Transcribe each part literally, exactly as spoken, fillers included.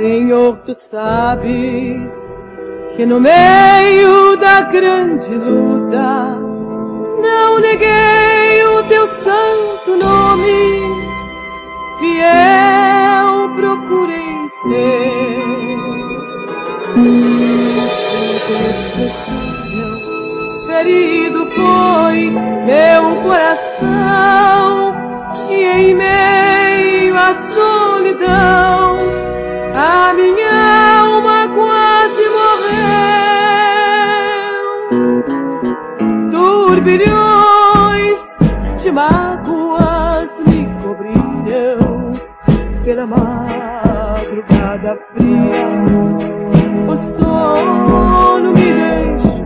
Senhor, tu sabes que no meio da grande luta não neguei o teu santo nome, fiel procurei ser. Inesquecível, ferido foi meu coração, e em meio à solidão a minha alma quase morreu. Turbilhões de mágoas me cobriram pela madrugada fria, o sono me deixou.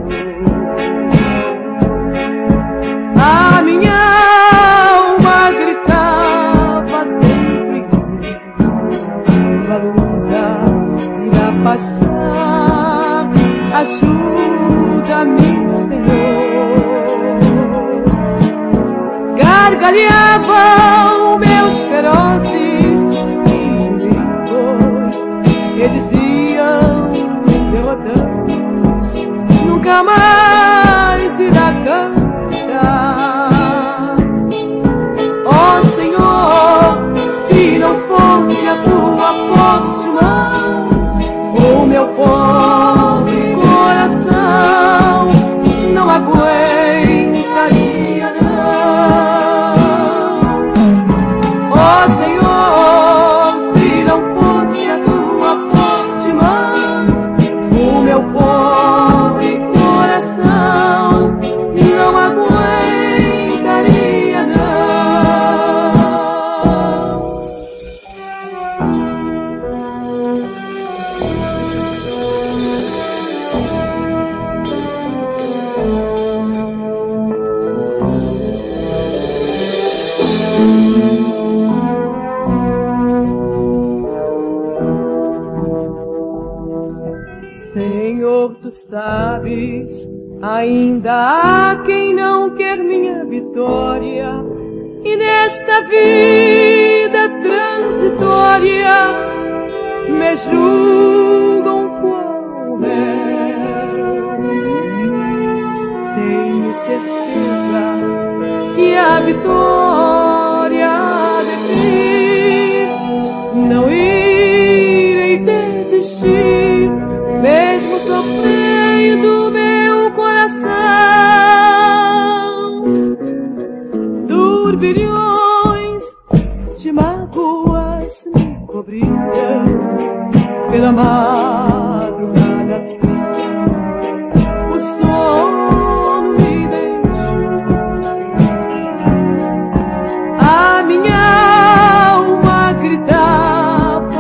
A minha alma gritava dentro em mim, a luta irá passar, ajuda-me, Senhor. Gargalhavam meus ferozes inimigos e diziam, derrotamos, nunca mais irá cantar. Ó Senhor, se não fosse a tua forte mão, o meu pobre coração não aguentaria, não. Ó Senhor, se não fosse a tua forte mão, o meu pobre coração não aguentaria, não. Senhor, tu sabes, ainda há quem não quer minha vitória, e nesta vida transitória me julgam qual réu. Tenho certeza que a vitória há de vir, não irei desistir, mesmo sofrendo meu coração. Turbilhões de mágoas me cobriram pela madrugada fria, o sono me deixou. A minha alma gritava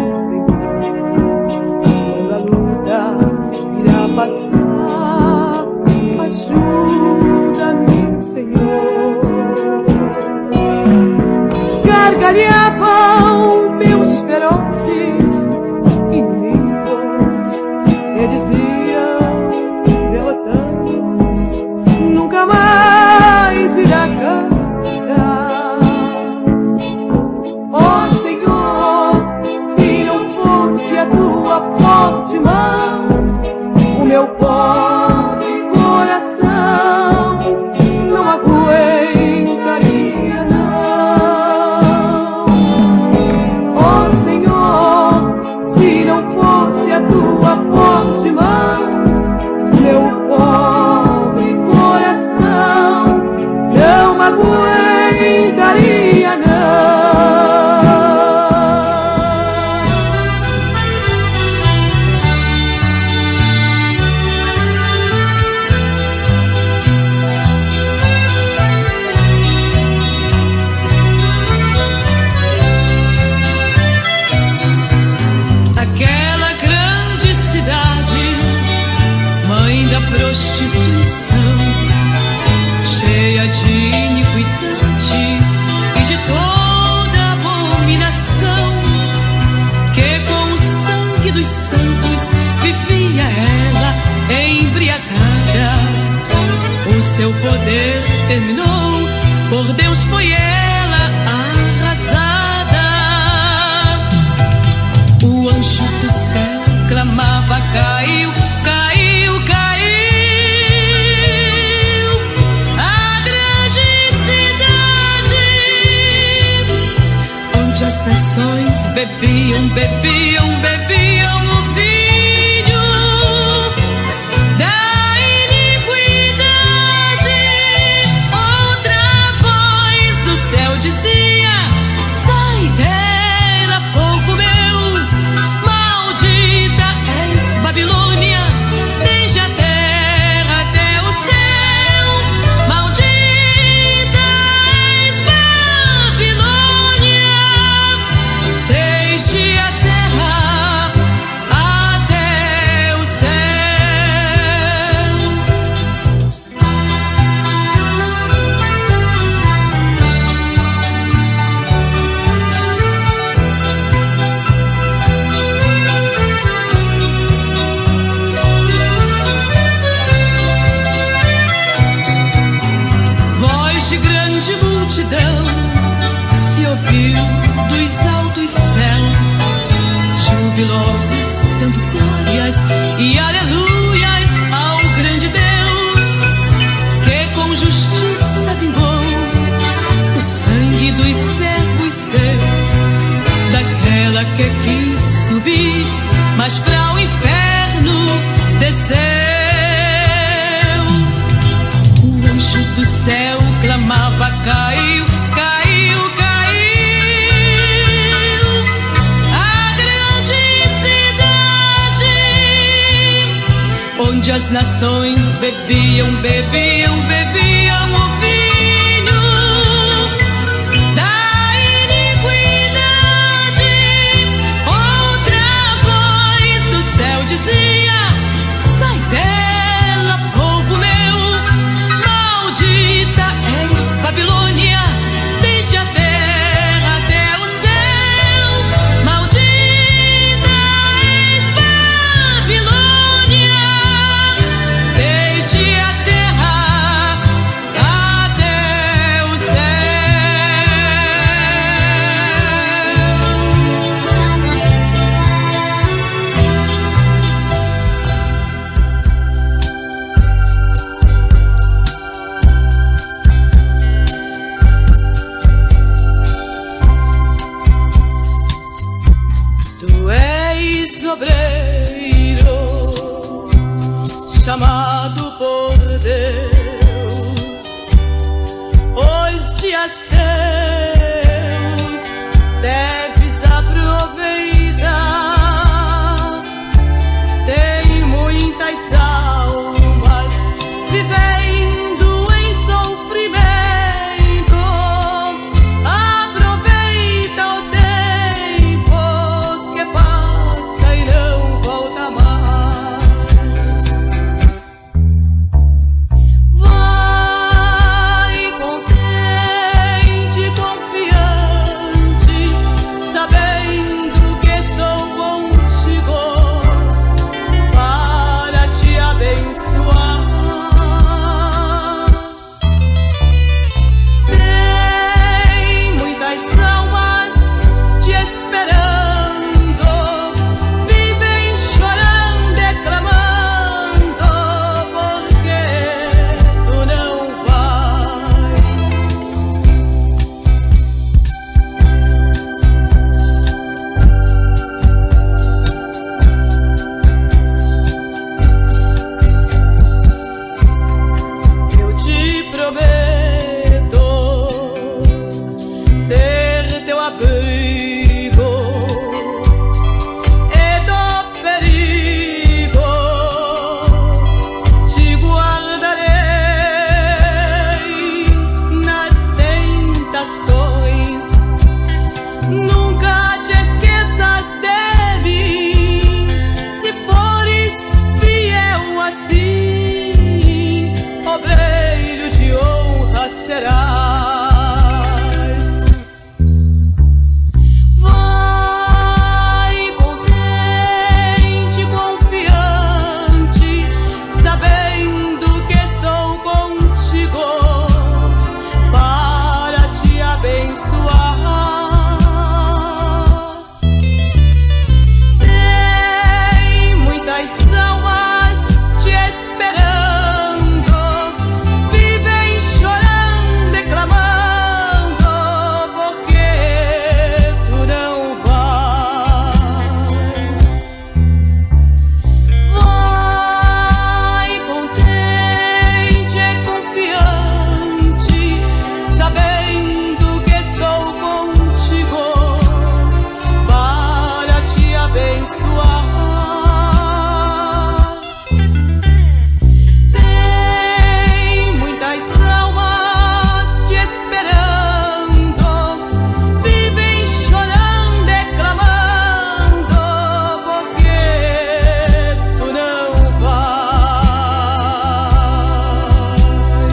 quando a luta irá passar, ajuda-me, Senhor. Gargalhavam meus ferozes inimigos e diziam, derrotamos, nunca mais irá cantar. Ó Senhor, se não fosse a tua forte mão, o meu pobre coração não aguentaria, não. Ó Senhor, se não fosse a tua forte mão, o meu pobre coração não aguentaria, não. Aquela grande cidade, mãe da prostituição, cheia de iniquidade e de toda abominação, que com o sangue dos santos vivia ela embriagada. O seu poder terminou, por Deus foi ela arrasada. O anjo as nações bebiam, bebiam, bebiam o vinho da iniquidade. Outra voz do céu dizia: sai dela, povo meu, maldita és Babilônia, desde a terra até o céu. Maldita és Babilônia, desde a terra até o Tu és obreiro, chamado por Deus. Os dias teus deves aproveitar. Tem muitas almas vivendo em sofrimento. Aproveita o tempo que passa e não volta mais. Vai contente, confiante, sabendo que estou contigo para te abençoar. Tem muitas almas te esperando, vivem chorando, declamando, porque tu não vais. Eu te prometo ser teu abrigo e do perigo te guardarei nas tentações. Nunca te esqueças de mim, se fores fiel assim, obreiro de honra serás. Vai contente, confiante, sabendo que estou contigo para te abençoar. Tem muitas almas te esperando, vivem chorando, declamando, porque tu não vais. Vai contente e confiante, sabendo que estou contigo para te abençoar. Tem muitas almas te esperando, vivem chorando, declamando, porque tu não vais.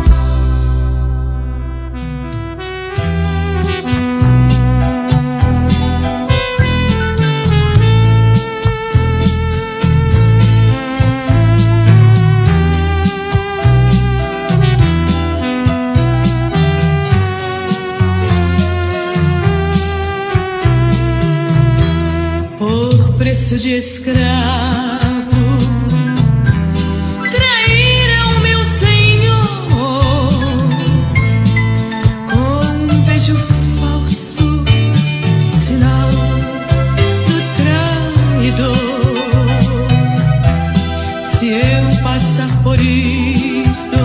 Por preço de escravo traíram meu Senhor, com um beijo falso, sinal do traidor. Se eu passar por isto,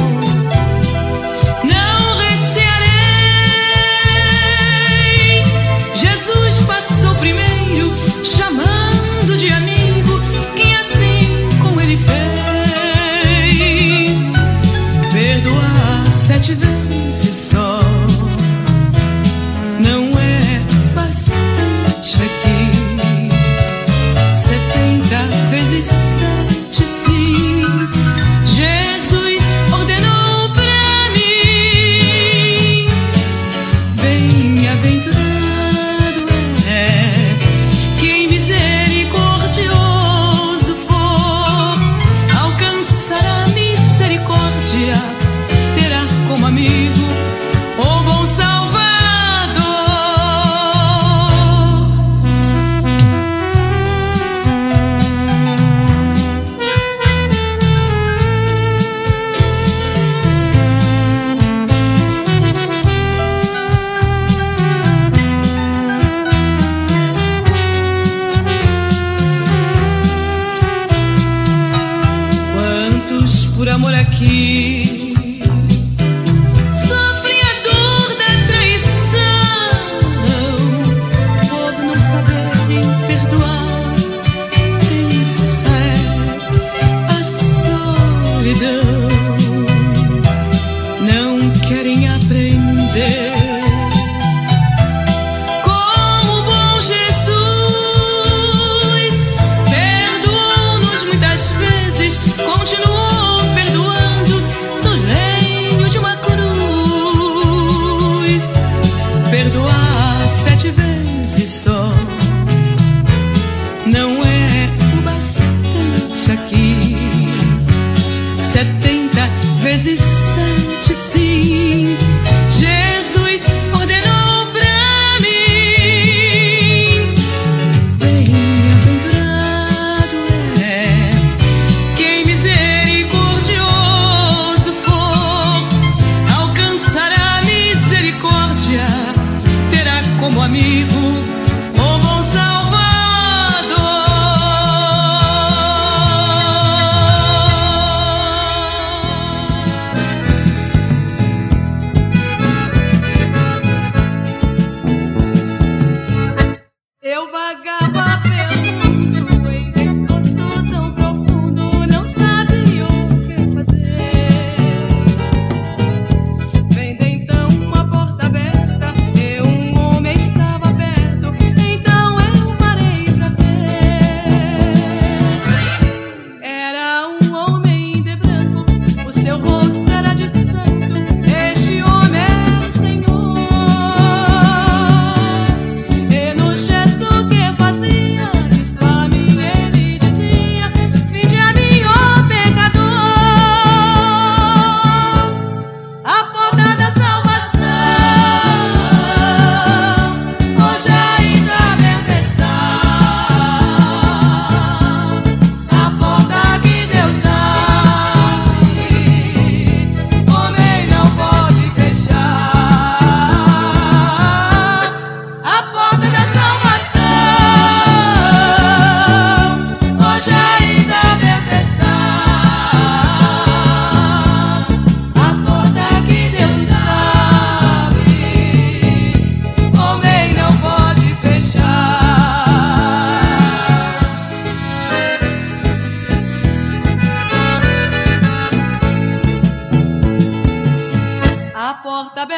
não recearei. Jesus passou primeiro, chamando de amigo.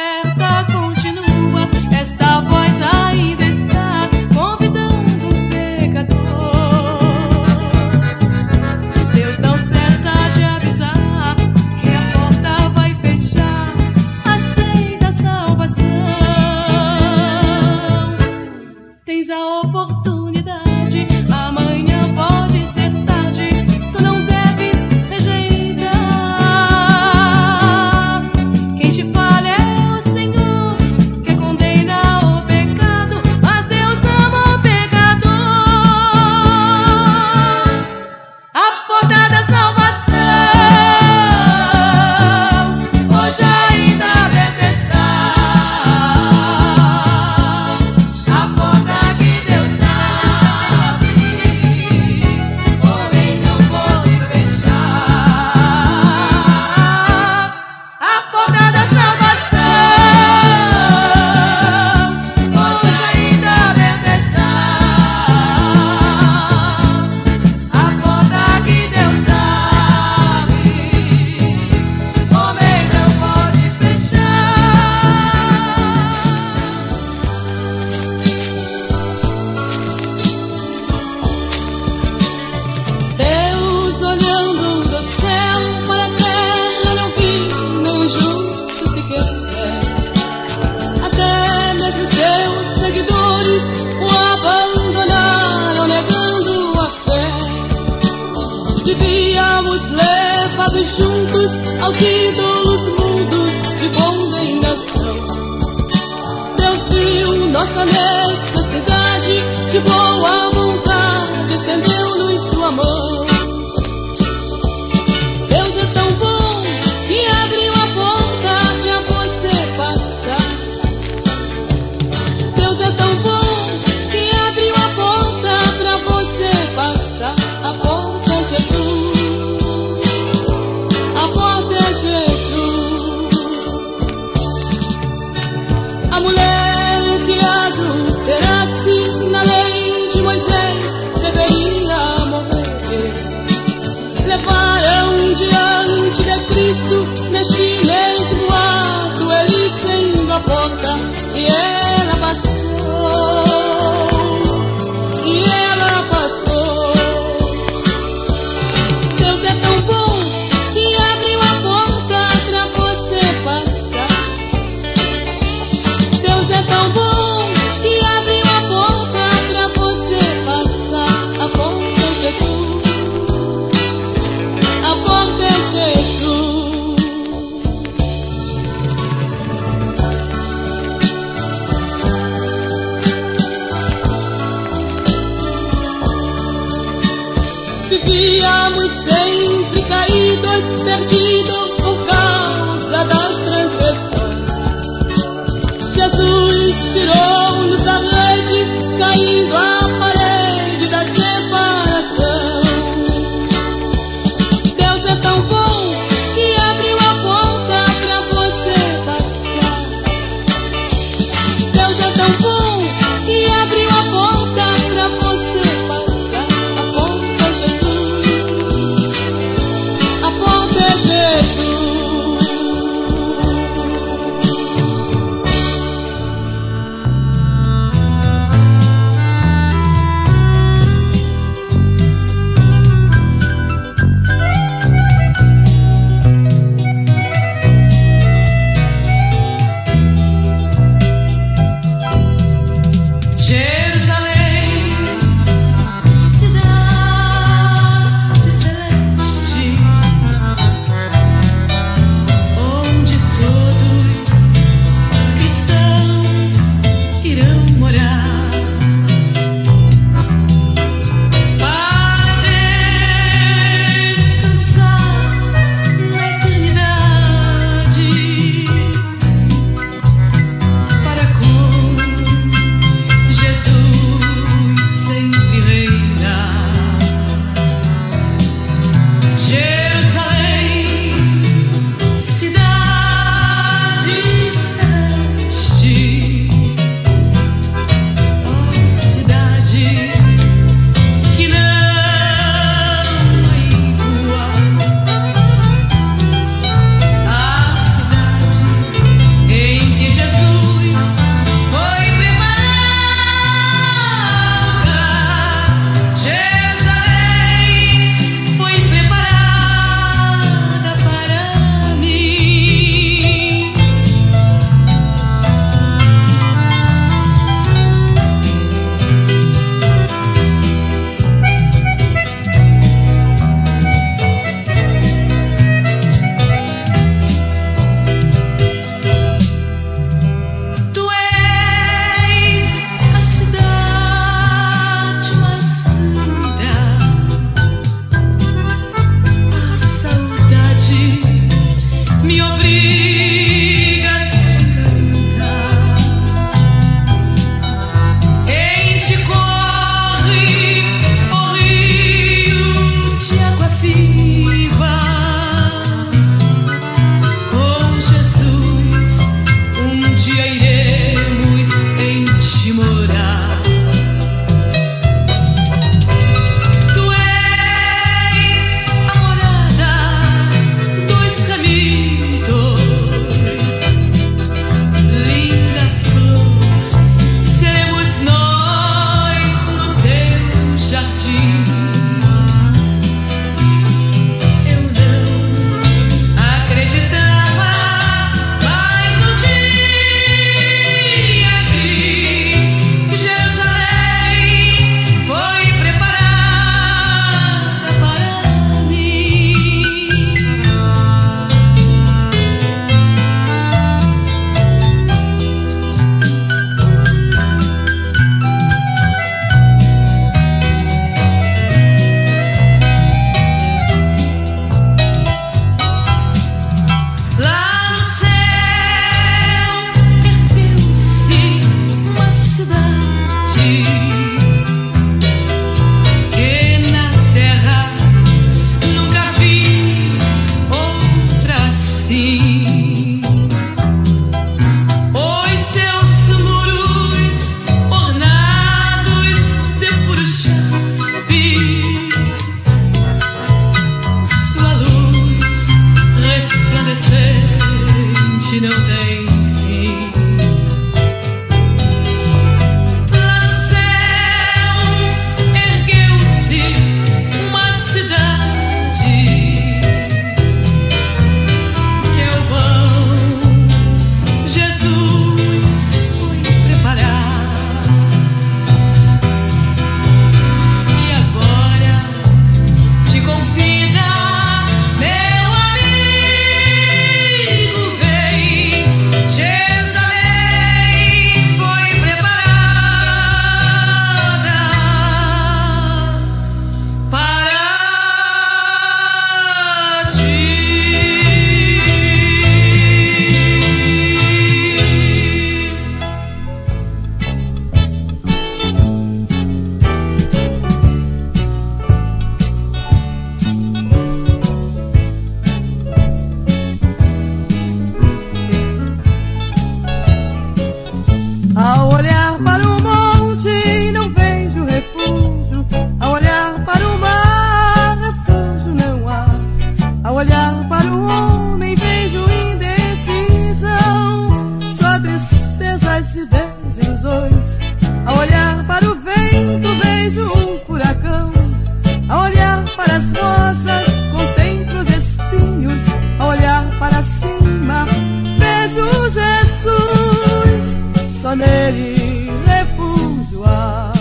alerta continua, esta voz ainda está convidando o pecador. Deus não cessa de avisar que a porta vai fechar, aceita a salvação. Tens a oportunidade, amanhã pode ser tarde, tu não deves rejeitar. Quem te fala é o Senhor, que condena o pecado, mas Deus ama o pecador. A porta da salvação hoje ainda aberta está. A porta que Deus abre, homem não pode fechar. A porta da salvação hoje ainda aberta está. A porta que Deus abre, homem não pode fechar. Deus olhando do céu para a terra não viu nenhum justo sequer. Até mesmo seus seguidores o abandonaram, negando a fé. Devíamos levados juntos aos ídolos mudos de condenação. Deus viu nossa necessidade, de boa vontade estendeu-nos sua mão. Deus é tão bom que abriu a porta pra você passar. Deus é tão bom que abriu a porta pra você passar. A porta é Jesus, a porta é Jesus. A mulher que adulterasse na lei de Moisés deveria morrer. Levaram diante de Cristo neste mesmo ato, ele sendo a porta, e ela passou, e ela passou. Deus é tão bom que abriu a porta pra você passar. Deus é tão bom que abriu a porta pra você passar. A porta é Jesus, a porta é Jesus. Vivíamos sempre caídos, perdidos por causa das transgressões. Jesus tirou-nos da rede, caindo a parede da separação. Deus é tão bom que abriu a porta pra você passar. Deus é tão bom que abriu a porta pra você passar. A porta é Jesus, Ao olhar para o monte não vejo refúgio, ao olhar para o mar refúgio não há. Ao olhar para o homem vejo indecisão, só tristezas e desilusões. Ao olhar para o vento vejo um furacão, ao olhar para as rosas contemplo os espinhos, ao olhar para cima vejo Jesus, só nele refúgio há.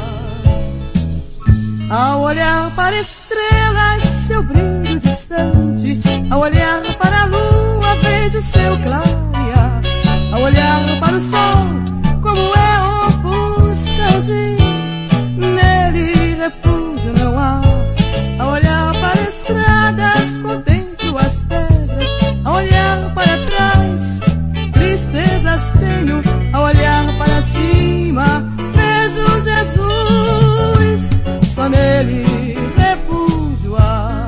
Ao olhar para estrelas seu brilho distante, ao olhar para a lua vejo seu clarear, ao olhar para o sol como é ofuscante, nele refúgio não há. Ao olhar para estradas contemplo as pedras, ao olhar para trás tristezas tenho, ao olhar para cima vejo Jesus, só nele refúgio há.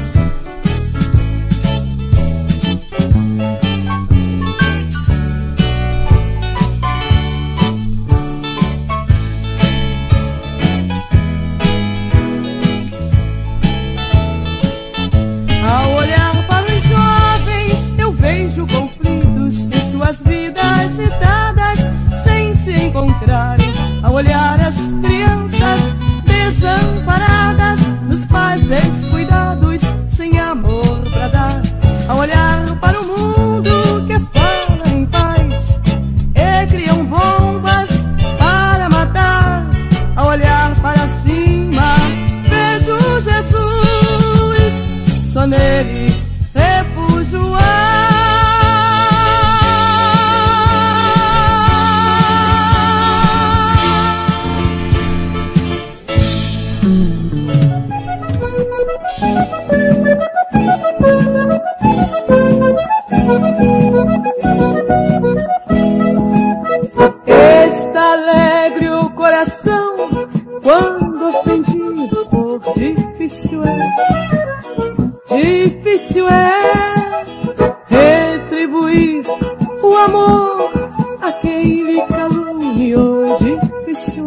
Ao olhar para os jovens eu vejo conflitos em suas vidas agitadas sem se encontrarem, ao olhar as crianças desamparadas, nos pais descuidados sem amor pra dar, ao olhar para o mundo que fala em paz e criam bombas para matar, ao olhar para cima vejo Jesus, só nele refúgio há. Está alegre o coração quando ofendido for, difícil é, difícil é retribuir o amor a quem lhe caluniou, difícil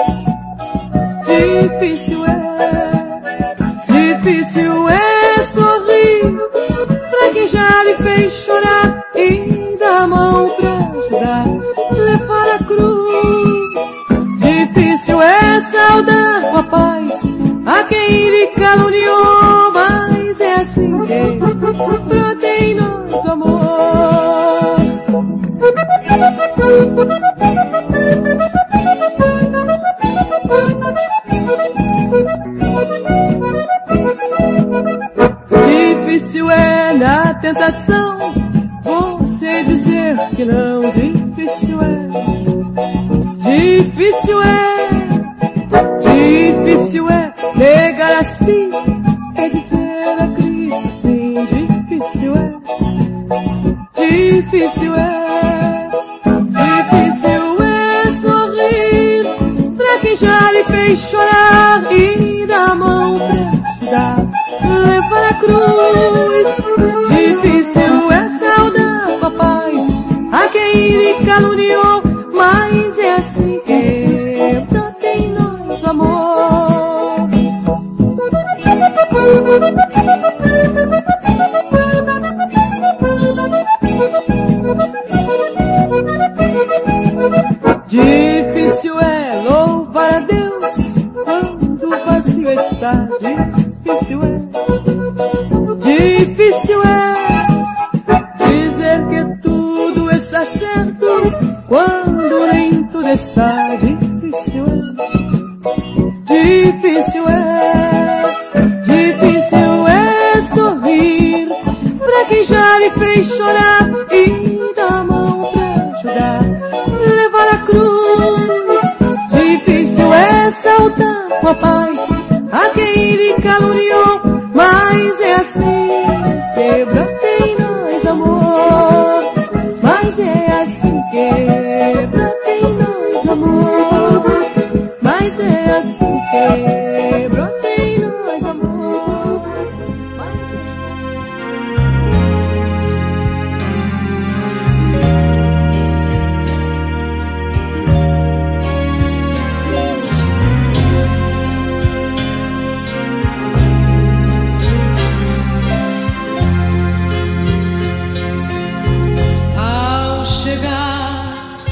é, difícil é, difícil é sorrir pra quem já lhe fez chorar e dar a mão pra ajudar, levar a cruz. Difícil é saudar a paz a quem lhe caluniou, mas é assim que brota em nós o amor. Difícil é na tentação você dizer que não, difícil é, difícil é, difícil é negar a si, é dizer a Cristo sim, difícil é, difícil é, difícil é sorrir pra quem já lhe fez chorar e dar a mão pra ajudar, levar a cruz. Difícil é saudar a paz a quem lhe caluniou, mas é assim que brota em nós amor. Difícil é louvar a Deus quando o vazio está, difícil é, difícil é dizer que tudo está certo quando nem tudo está, difícil é, difícil é, difícil é sorrir pra quem já lhe fez chorar e dar a mão pra ajudar, levar a cruz. Difícil é saudar a paz a quem lhe caluniou, mas é assim que brota em nós amor, mas é assim que brota em nós amor, mas é assim que brota em nós amor. Mas...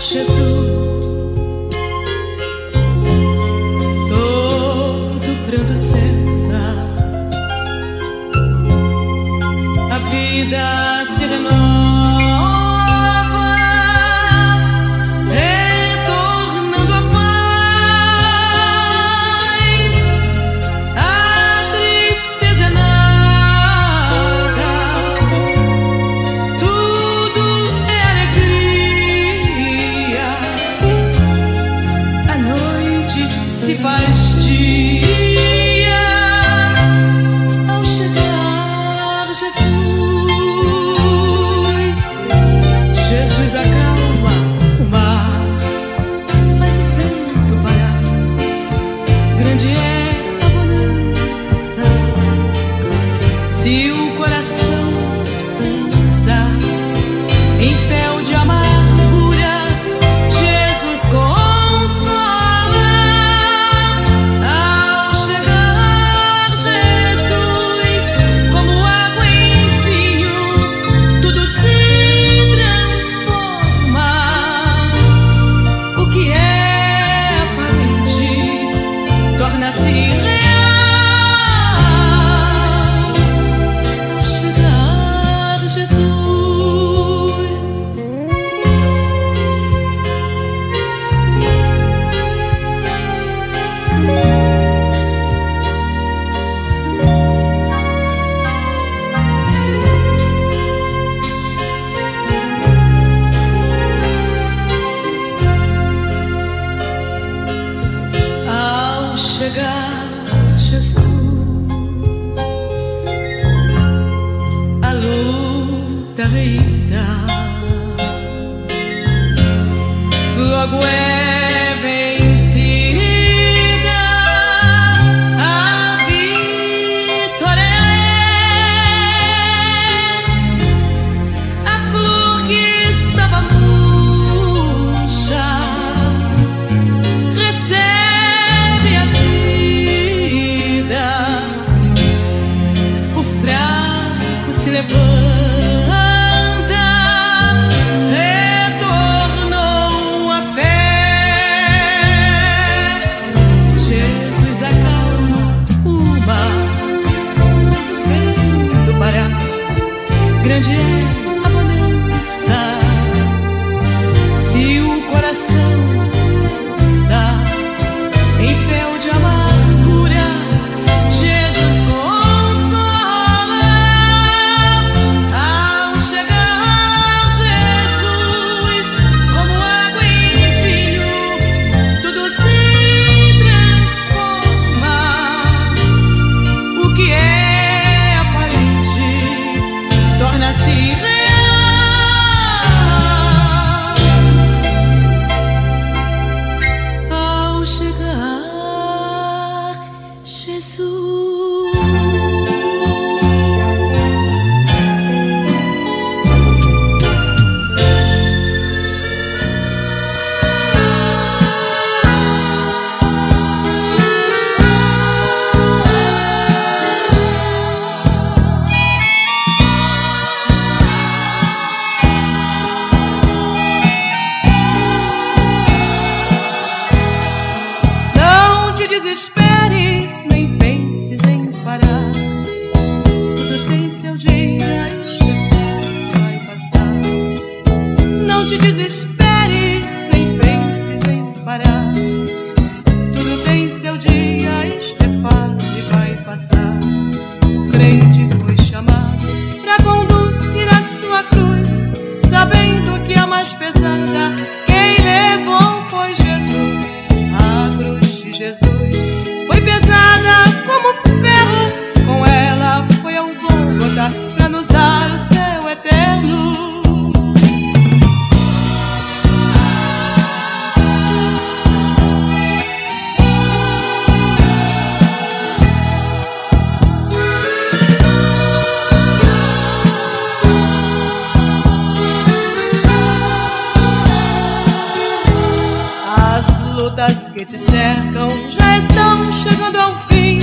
Que te cercam já estão chegando ao fim.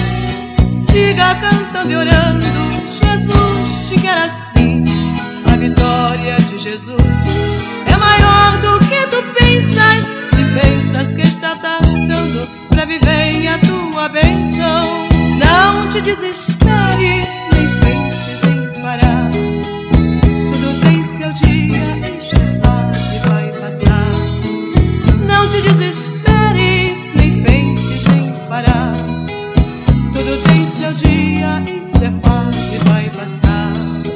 Siga cantando e orando, Jesus te quer assim. A vitória de Jesus é maior do que tu pensas. te desesperes, nem penses em parar. Tudo tem seu dia, esta fase vai passar. Não te desesperes, nem penses em parar. Tudo tem seu dia, esta fase vai passar.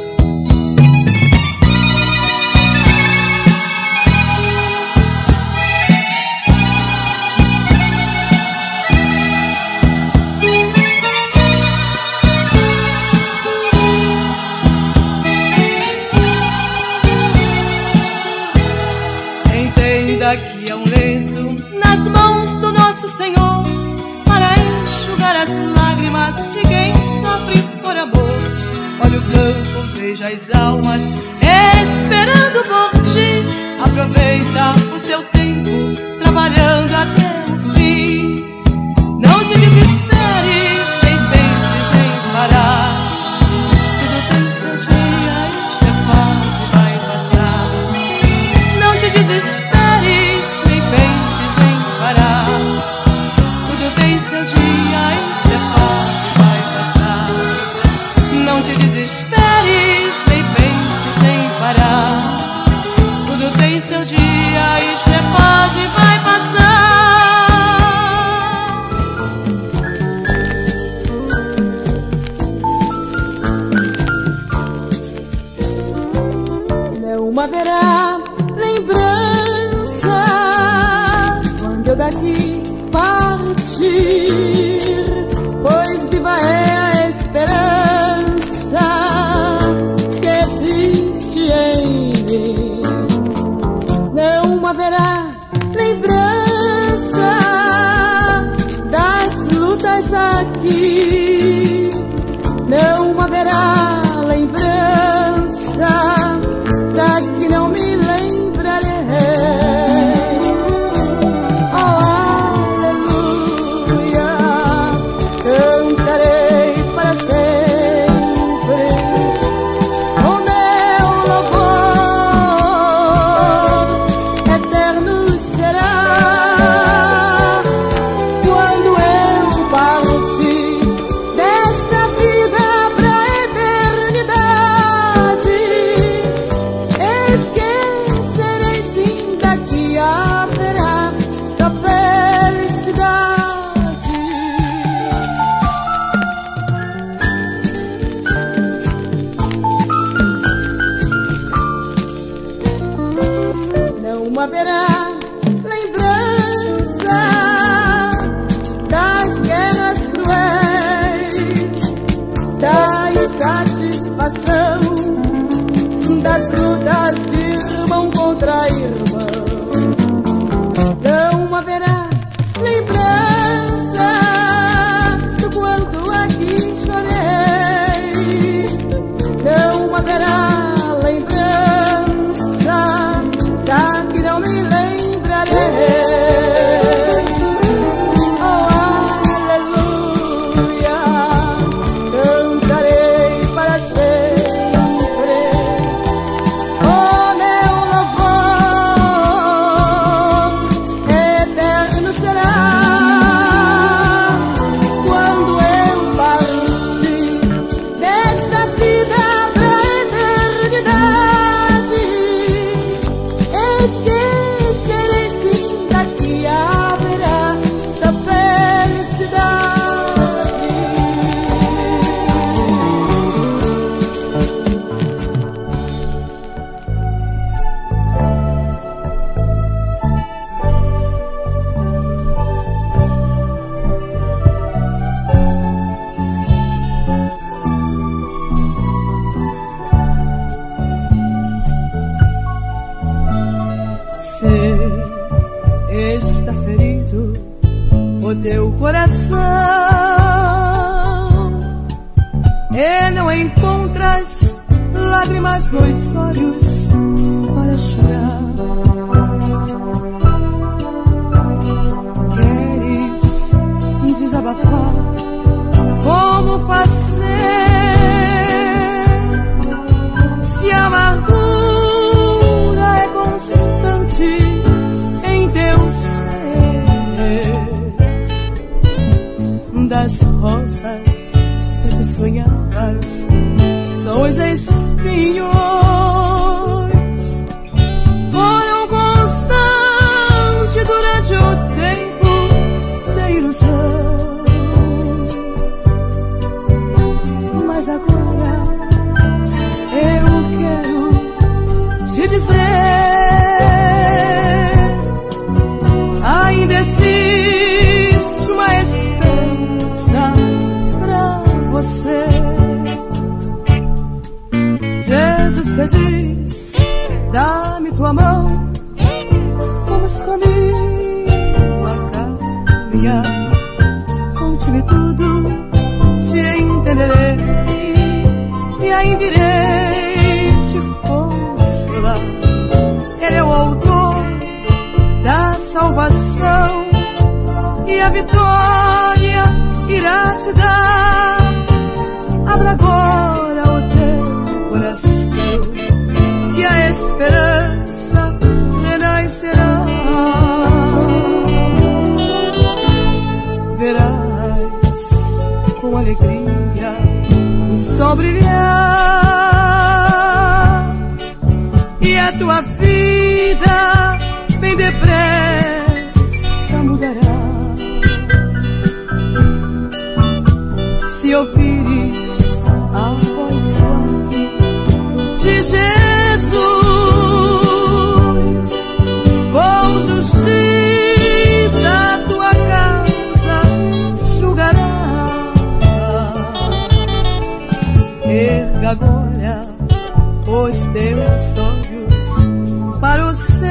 Que é um lenço nas mãos do nosso Senhor, para enxugar as lágrimas de quem sofre por amor. Olha o campo, veja as almas esperando por ti. Aproveita o seu tempo trabalhando até o fim. Não te desesperes, nem penses em parar. Tudo tem seu dia, esta fase vai passar. Não te desesperes, nem penses em parar. Tudo tem seu dia, esta fase vai passar. Não te desesperes, nem penses em parar. Tudo tem seu dia, esta fase vai passar. Não haverá lembrança quando eu daqui partir, pois viva é a esperança que existe em mim. Não haverá lembrança das lutas aqui. Não haverá lembrança da que não me lembrarei. Não haverá lembrança das guerras cruéis, da insatisfação, das lutas de irmão contra irmão. Não haverá lembrança do quanto aqui chorei. Não haverá lembrança da que não me lembrarei. Oh, aleluia, cantarei para sempre. Oh, meu louvor eterno será quando eu partir desta vida pra eternidade. Esquecerei sim, daqui haverá essa felicidade. Sei, está ferido o teu coração e não encontras lágrimas nos olhos para chorar. Queres desabafar, como fazer se a amargura é constante em teu ser? Das rosas os espinhos foram constantes durante o tempo da ilusão. Mas agora eu quero te dizer, ainda existe uma esperança pra você. Jesus te diz, dá-me tua mão, vamos comigo a caminhar. Conte-me tudo, te entenderei e ainda irei te consolar. Ele é o autor da salvação e a vitória irá te dar. Abra agora o teu coração que a esperança renascerá. Verás com alegria o sol brilhar e a tua vida bem depressa mudará. Se ouvires a voz suave de Jesus, com justiça a tua causa julgará. Erga agora os teus olhos para o céu,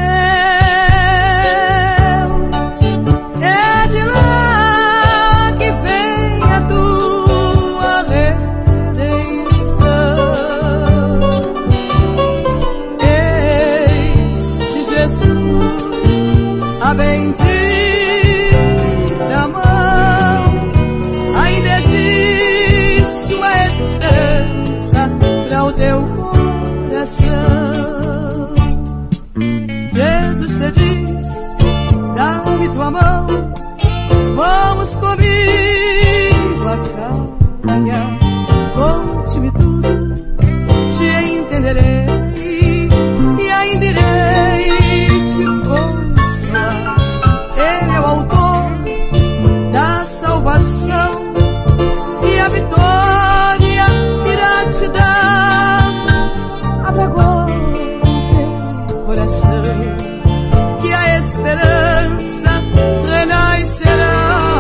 é de lá que vem a tua redenção. Eis de Jesus a bendita mão, ainda existe uma esperança para o teu coração. Jesus te diz, dá-me tua mão, vamos comigo a caminhar. Conte-me tudo, te entenderei e ainda irei te consolar. Ele é o autor da salvação e a vitória irá te dar. Abra agora o teu coração que a esperança renascerá.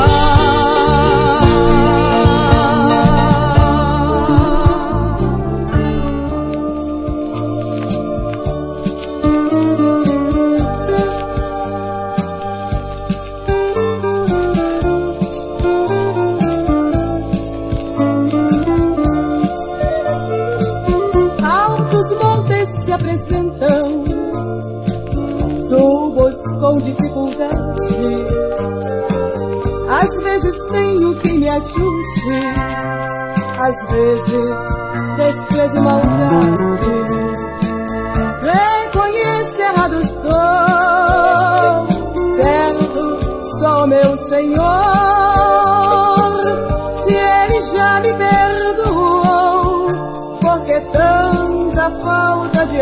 Altos montes se apresentam, subo com dificuldade. Às vezes tenho quem me ajude, às vezes desprezo e maldade. Reconheço errado sou, certo sou meu Senhor. Se Ele já me perdoou, por que tanta falta de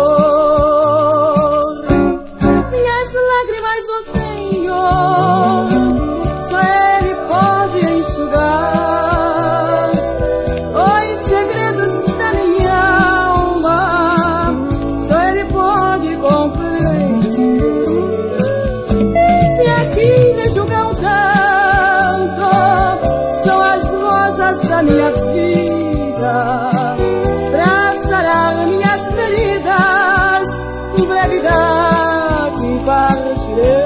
amor? Minhas lágrimas do Senhor, só Ele pode enxugar. Os segredos da minha alma, só Ele pode compreender. Se aqui me julgam tanto, são as rosas da minha vida, pra sarar minhas feridas, com brevidade partirei.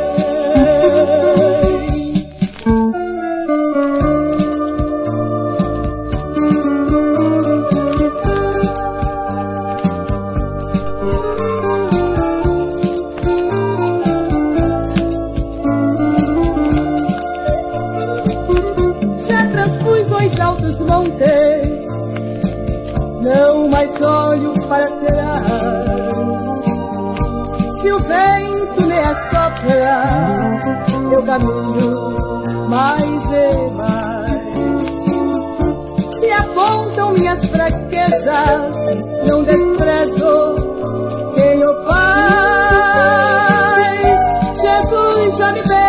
Já transpus os altos montes, não mais olho para trás. Se o vento me assopra, eu caminho mais e mais. Se apontam minhas fraquezas, coisas, não desprezo quem o faz. Jesus já me deu